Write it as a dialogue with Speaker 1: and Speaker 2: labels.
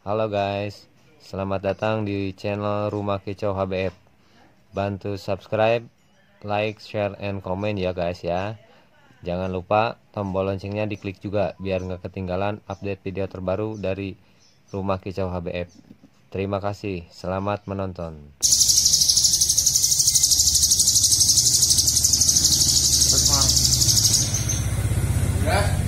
Speaker 1: Halo guys, selamat datang di channel Rumah Kicau HBF. Bantu subscribe, like, share, and comment ya guys ya. Jangan lupa tombol loncengnya diklik juga biar nggak ketinggalan update video terbaru dari Rumah Kicau HBF. Terima kasih, selamat menonton.
Speaker 2: Ya.